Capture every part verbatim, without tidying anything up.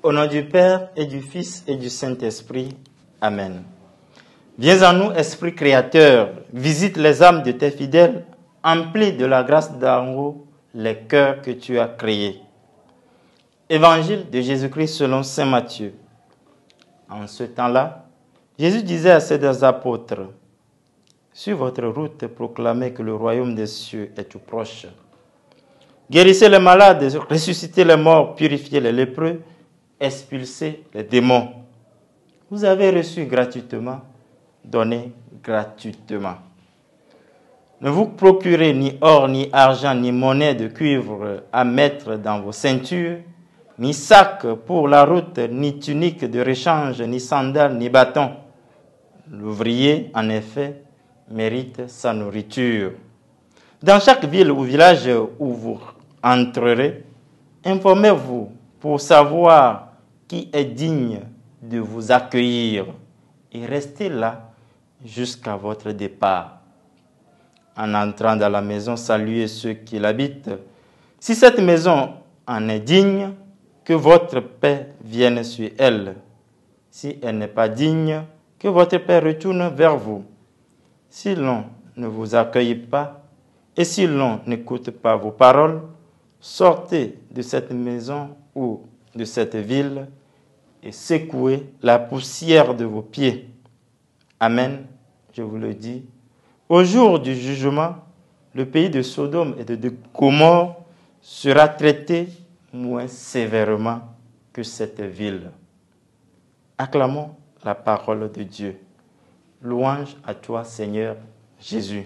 Au nom du Père et du Fils et du Saint-Esprit. Amen. Viens à nous, Esprit créateur, visite les âmes de tes fidèles, emplis de la grâce d'en haut les cœurs que tu as créés. Évangile de Jésus-Christ selon saint Matthieu. En ce temps-là, Jésus disait à ses apôtres, « Sur votre route, proclamez que le royaume des cieux est tout proche. Guérissez les malades, ressuscitez les morts, purifiez les lépreux, expulsez les démons. Vous avez reçu gratuitement, donnez gratuitement. Ne vous procurez ni or, ni argent, ni monnaie de cuivre à mettre dans vos ceintures, ni sac pour la route, ni tunique de rechange, ni sandales, ni bâton. L'ouvrier, en effet, mérite sa nourriture. Dans chaque ville ou village où vous entrerez, informez-vous pour savoir qui est digne de vous accueillir et restez là jusqu'à votre départ. En entrant dans la maison, saluez ceux qui l'habitent. Si cette maison en est digne, que votre paix vienne sur elle. Si elle n'est pas digne, que votre paix retourne vers vous. Si l'on ne vous accueille pas et si l'on n'écoute pas vos paroles, sortez de cette maison ou de cette ville et secouez la poussière de vos pieds. Amen, je vous le dis. Au jour du jugement, le pays de Sodome et de Gomorrhe sera traité moins sévèrement que cette ville. Acclamons la parole de Dieu. Louange à toi, Seigneur Jésus.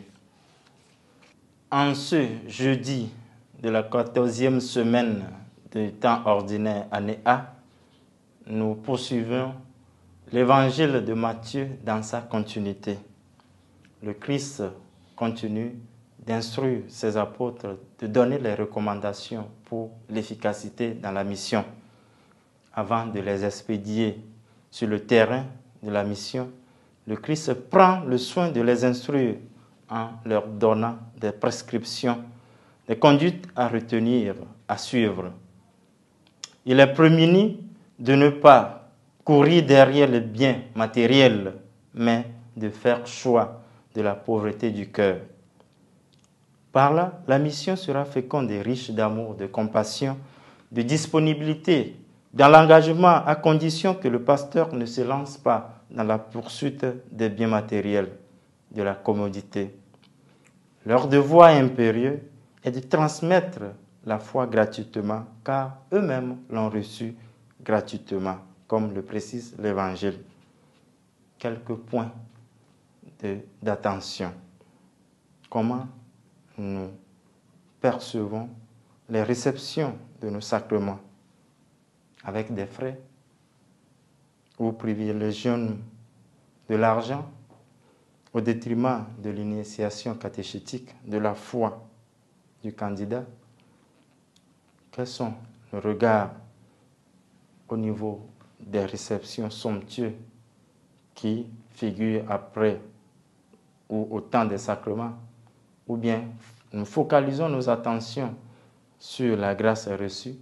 En ce jeudi de la quatorzième semaine du temps ordinaire, année A, nous poursuivons l'évangile de Matthieu dans sa continuité. Le Christ continue d'instruire ses apôtres, de donner les recommandations pour l'efficacité dans la mission. Avant de les expédier sur le terrain de la mission, le Christ prend le soin de les instruire en leur donnant des prescriptions, des conduites à retenir, à suivre. Il est prémuni de ne pas courir derrière le bien matériel, mais de faire choix de la pauvreté du cœur. Par là, la mission sera féconde et riche d'amour, de compassion, de disponibilité, dans l'engagement, à condition que le pasteur ne se lance pas dans la poursuite des biens matériels, de la commodité. Leur devoir impérieux est de transmettre la foi gratuitement, car eux-mêmes l'ont reçue gratuitement, comme le précise l'Évangile. Quelques points d'attention. Comment nous percevons les réceptions de nos sacrements? Avec des frais? Ou privilégions de l'argent au détriment de l'initiation catéchétique, de la foi du candidat? Quels sont nos regards au niveau des réceptions somptueuses qui figurent après ou au temps des sacrements? Ou bien nous focalisons nos attentions sur la grâce reçue?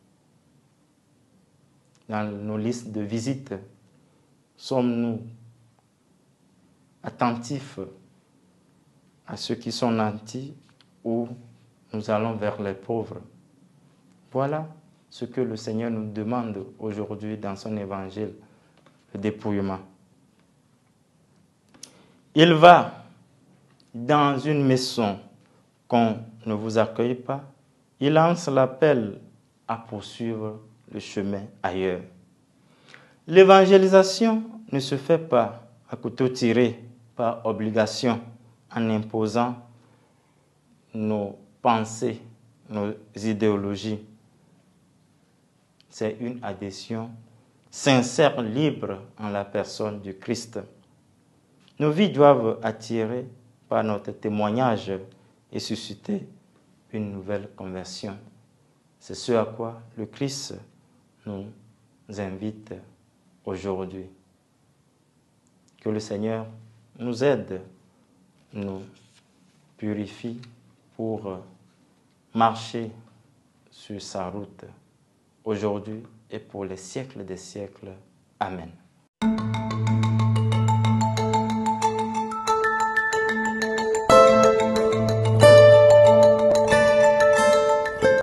Dans nos listes de visites, sommes-nous attentifs à ceux qui sont nantis ou nous allons vers les pauvres? Voilà ce que le Seigneur nous demande aujourd'hui dans son évangile, le dépouillement. Il va dans une maison qu'on ne vous accueille pas, il lance l'appel à poursuivre le chemin ailleurs. L'évangélisation ne se fait pas à couteau tiré, par obligation, en imposant nos pensées, nos idéologies. C'est une adhésion sincère, libre en la personne du Christ. Nos vies doivent attirer par notre témoignage et susciter une nouvelle conversion. C'est ce à quoi le Christ nous invite aujourd'hui. Que le Seigneur nous aide, nous purifie pour marcher sur sa route aujourd'hui et pour les siècles des siècles. Amen.